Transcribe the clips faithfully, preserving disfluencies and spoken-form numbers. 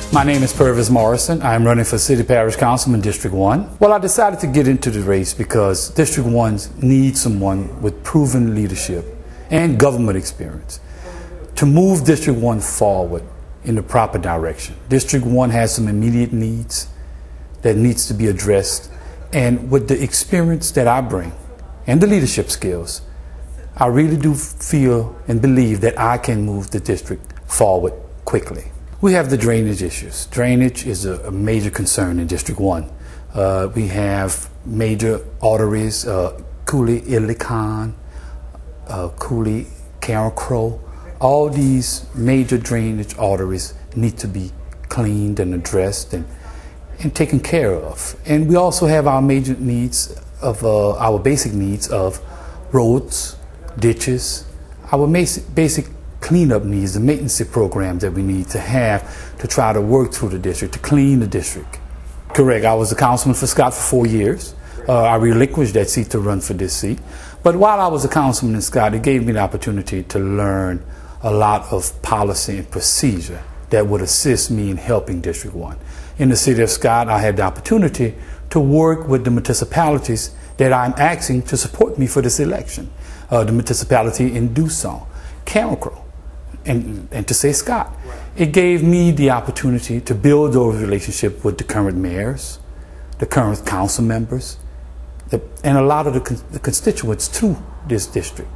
My name is Purvis Morrison. I'm running for City Parish Councilman District one. Well, I decided to get into the race because District one needs someone with proven leadership and government experience to move District one forward in the proper direction. District one has some immediate needs that needs to be addressed, and with the experience that I bring and the leadership skills, I really do feel and believe that I can move the district forward quickly. We have the drainage issues. Drainage is a, a major concern in District one. Uh, we have major arteries, uh, Cooley Illican, uh, Cooley Karen Crow. All these major drainage arteries need to be cleaned and addressed and, and taken care of. And we also have our major needs of, uh, our basic needs of roads, ditches, our basic, basic cleanup needs, the maintenance programs that we need to have to try to work through the district, to clean the district. Correct, I was a councilman for Scott for four years. Uh, I relinquished that seat to run for this seat. But while I was a councilman in Scott, it gave me the opportunity to learn a lot of policy and procedure that would assist me in helping District one. In the city of Scott, I had the opportunity to work with the municipalities that I'm asking to support me for this election. Uh, the municipality in Dusson, Karen Crow, and, and to say Scott. Right. It gave me the opportunity to build those relationships with the current mayors, the current council members, the, and a lot of the, con the constituents to this district.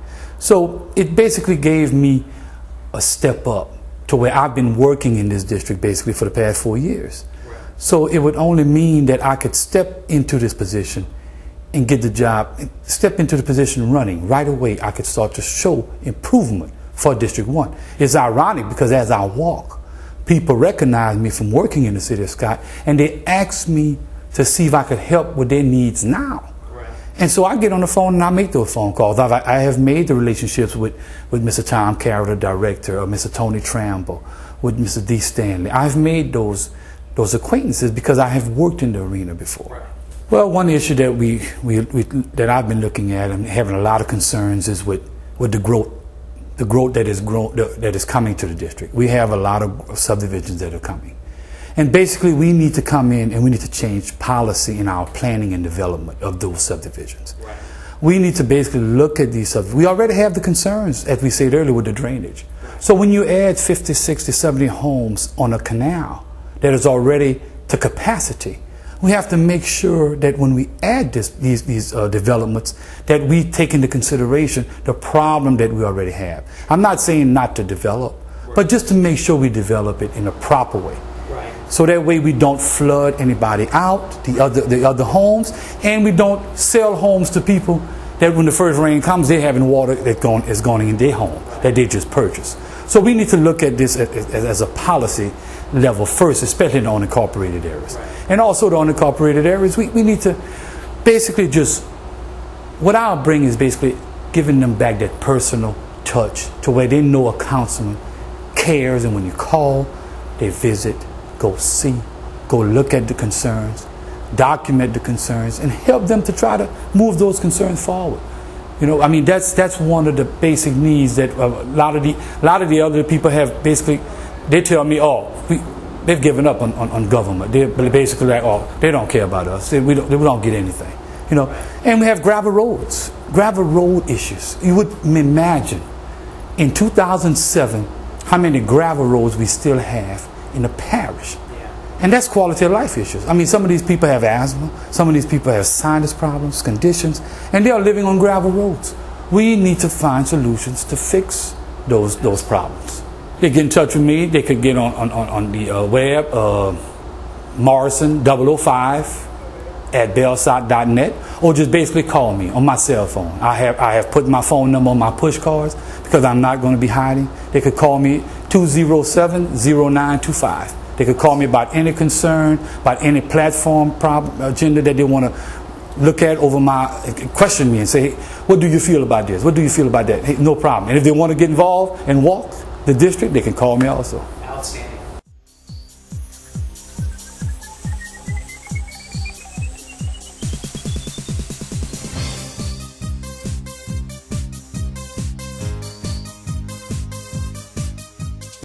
So it basically gave me a step up to where I've been working in this district basically for the past four years. Right. So it would only mean that I could step into this position and get the job, step into the position running right away. I could start to show improvement for District one. It's ironic because as I walk, people recognize me from working in the city of Scott, and they ask me to see if I could help with their needs now. Right. And so I get on the phone and I make those phone calls. I've, I have made the relationships with, with Mister Tom Carroll, the director, or Mister Tony Tramble, with Mister D. Stanley. I've made those, those acquaintances because I have worked in the arena before. Right. Well, one issue that we, we, we that I've been looking at and having a lot of concerns is with, with the growth the growth that is grow, that is coming to the district. We have a lot of subdivisions that are coming. And basically we need to come in and we need to change policy in our planning and development of those subdivisions. Right. We need to basically look at these subdivisions. We already have the concerns, as we said earlier, with the drainage. Right. So when you add fifty, sixty, seventy homes on a canal that is already to capacity, we have to make sure that when we add this, these, these uh, developments, that we take into consideration the problem that we already have. I'm not saying not to develop, right, but just to make sure we develop it in a proper way. Right. So that way we don't flood anybody out, the other, the other homes, and we don't sell homes to people that when the first rain comes, they're having water that going, is going in their home that they just purchased. So we need to look at this as, as, as a policy level first, especially in the unincorporated areas. Right. And also the unincorporated areas, we, we need to basically just, what I'll bring is basically giving them back that personal touch to where they know a councilman cares, and when you call, they visit, go see, go look at the concerns, document the concerns, and help them to try to move those concerns forward. You know, I mean, that's that's one of the basic needs that a lot of the a lot of the other people have. Basically, they tell me, oh, we, they've given up on, on, on government. They're basically like, oh, they don't care about us. They, we, don't, we don't get anything. You know, and we have gravel roads, gravel road issues. You would imagine in two thousand seven how many gravel roads we still have in the parish. And that's quality of life issues. I mean, some of these people have asthma, some of these people have sinus problems, conditions, and they are living on gravel roads. We need to find solutions to fix those those problems. They get in touch with me. They could get on, on, on the uh, web, uh, Morrison double oh five at belsot dot net, or just basically call me on my cell phone. I have, I have put my phone number on my push cards because I'm not going to be hiding. They could call me two oh seven, oh nine two five. They could call me about any concern, about any platform problem, agenda that they want to look at over my, question me and say, hey, what do you feel about this? What do you feel about that? Hey, no problem. And if they want to get involved and walk the district, they can call me also.